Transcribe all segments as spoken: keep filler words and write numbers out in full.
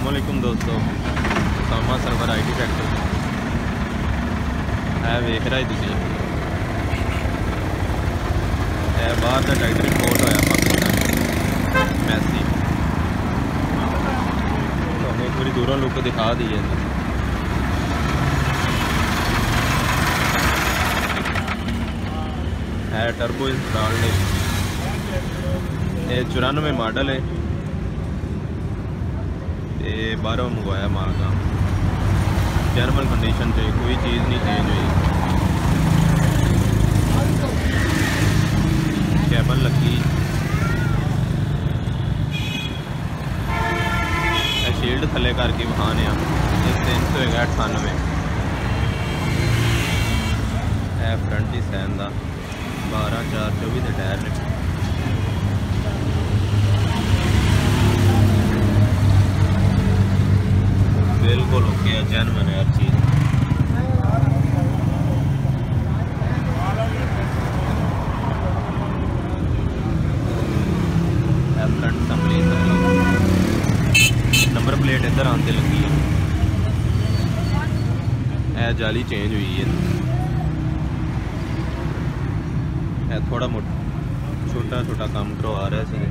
अस्सलामुअलैकुम दोस्तों, सामा server I T tractor है वेख रहा है तुम बाहर का ट्रैक्टर इंपोर्ट होया पाकिस्तान मैसी तो एक बार दूरों लुक दिखा दी है। है टर्बो इंस्टॉल्ड है, चौरानवे मॉडल है, ये बारह मंगवाया माल का, जर्मन कंडीशन से कोई चीज़ नहीं चेंज हुई। कैबन लगी, शील्ड थले करके बहाने तीन सौ है अठानवे है फ्रंट ही सैन का बारह चार चौबी के टायर ने। बिल्कुल ओके है, जेन्युइन है हर चीज़। फ्रंट असम्बली नंबर प्लेट इधर आते लगी है, जाली चेंज हुई है, है थोड़ा मोटा छोटा छोटा काम करवा रहा है।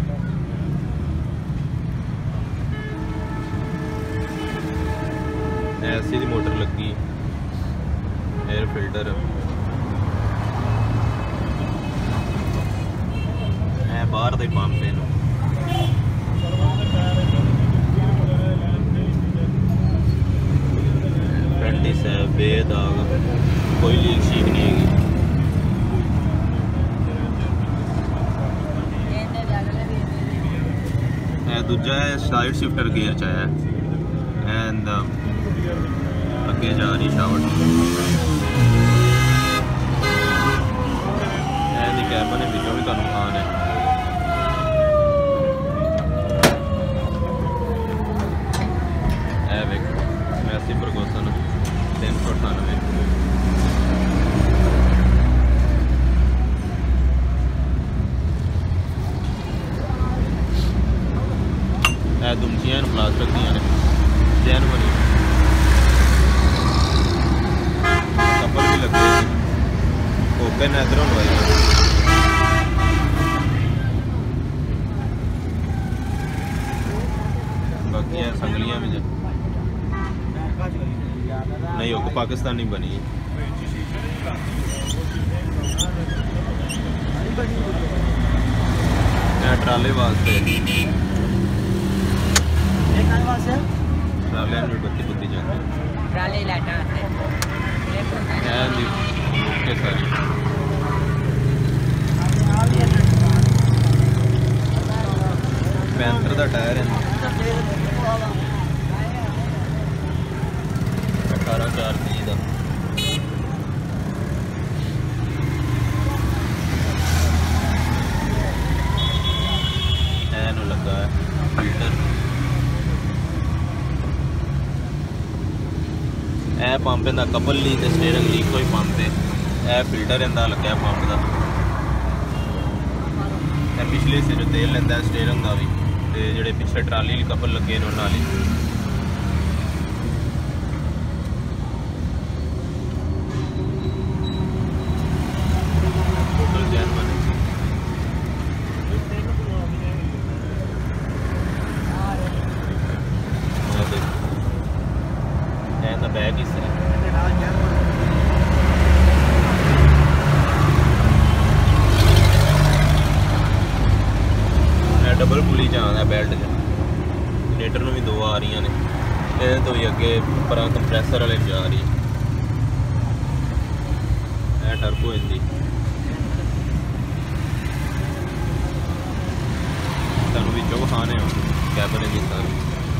ऐसी दी मोटर लगी, एयर फिल्टर है, बाहर दे पंप है फ्रंटिस है बेदाग, कोई लीक शीक नहीं है। दूजा है साइड शिफ्टर गियर च है एंड अगे जा रही शावर कैबन पिछों भी तुहानू खान है। ए वेख मैसी प्रगोसन तीन सौ अठानवे है, दुमचियां प्लास्टिक दी ने, जेन्युइन कपल भी लगे, ओपन इधरों लवाई बाकी है संगलियां भी नहीं हो पाकिस्तानी बनी है। ट्राले वास्ते ट्राले बत्ती बुत्ती जाते ट्राले लाटा के सारी पैंथर का टायर है, अठारह चार तीह का एन लगा है फिल्टर। ए पंप इंदा कपल ली ते स्टेयरिंग ली कोई पंप है, ए फिल्टर इंदा लग्या पंप का, पिछले सिर तेल लेंदा स्टेयरिंग का भी, ते जेडे पिछले ट्राली ली कपल लगे ने उन्हां ली। टोटल जेन्युइन है, and the bag is double pulley जान है बेल्ट च, जनरेटर में भी दो आ रही ने, ये तो भी अगे पर कंप्रैसर वाले जा रही है, टर्बो इंदी तुहानू विचों विखाने कैबन की सारी।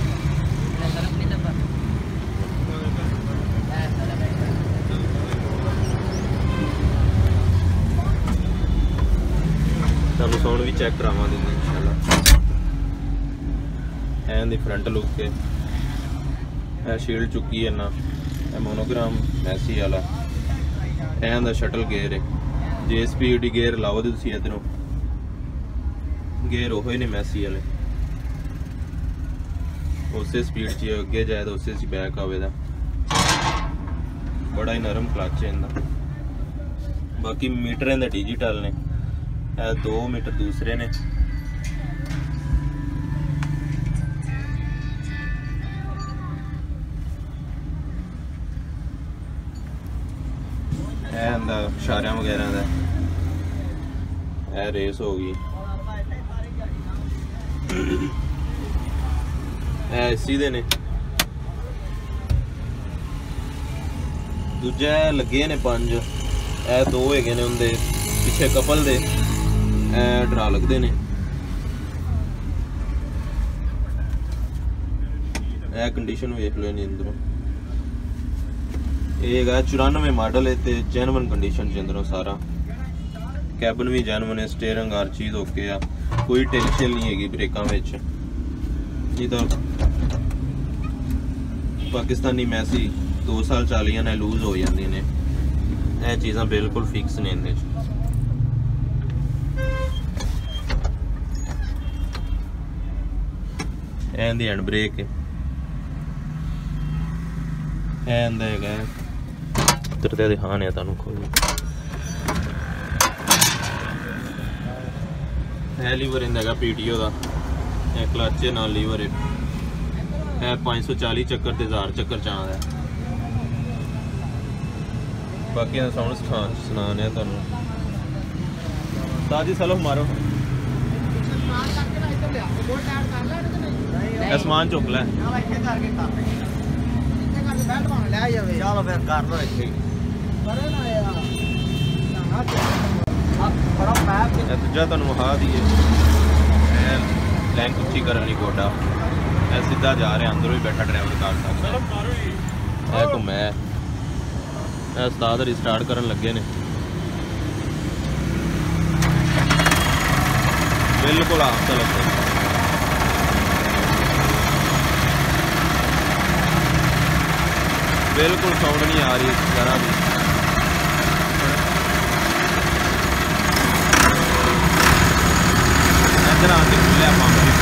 तुहानू साउंड भी चेक करावा देंगे इंशाल्लाह। एंड दी फ्रंट लुक के है, शील्ड चुकी है ना, मोनोग्राम मैसी वाला, एंड दा शटल गेयर है, जे स्पीड गेयर लाओ तुम इधरों गेयर ओह ने मैसी वाले। उस स्पीड च अगे जाए तो उस बैक आवे दा। बड़ा ही नरम क्लच है इनका। बाकी मीटर इनके डिजिटल ने, दो मीटर दूसरे ने। इशारियां वगैरह का रेस हो गई। एसी दे ने दूजा लगे ने पंज, ए दो है ने उनके पिछे कपल दे, ए डरा लगते ने। ए कंडीशन वेख लो नहीं अंदरों। ये है चौरानवे मॉडल है तो जैनवन कंडीशन के अंदरों सारा। कैबन भी जैनवन है, स्टेयरिंग हर चीज़ ओके आ, कोई टेंशन नहीं हैगी ब्रेकों में। नहीं तो पाकिस्तानी मैसी दो साल चालियां ने लूज हो जाती ने। यह चीज़ां बिल्कुल फिक्स ने इन्हें। एंदी हैंड ब्रेक है, एंदा है उतरते दिखाने तुहानू खोल। है लीवर इंदा पीटीओ का, क्लच है नाल लीवर है। पाँच सौ चाली चक्कर ते हज़ार चक्कर चाहता है। बाकी साउंड सुनाने तुहानू। ताजी सलो मारो आसमान चुक लै। दूजा तुहानू वहा दीए लैंक उच्ची करने गोडा। सीधा जा रहा अंदरों ही बैठा ड्राइवर कर सकता। घूमै उस्ताद रिस्टार्ट करन लगे ने। बिल्कुल आप चलो बिल्कुल साउंड नहीं आ रही जरा भी। इधर आके खुलिया पंप भी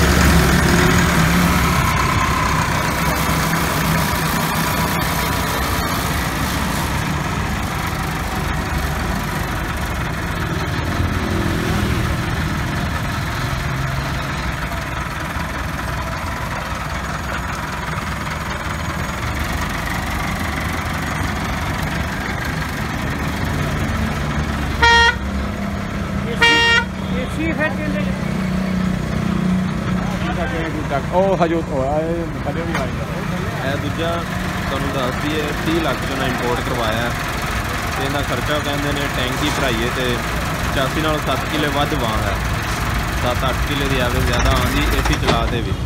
दूजा तुहानू दस दईए तीह लाख जो इंपोर्ट करवाया। तो इनका खर्चा कहते हैं टैंकी भराइए तो पचासी नालों सत्त किले वध वांग है। सत्त अठ किले की एवरेज ज़्यादा आँगी ए सी चला के भी।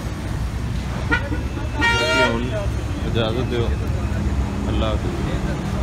इजाजत दो, अल्लाह हाफिज़।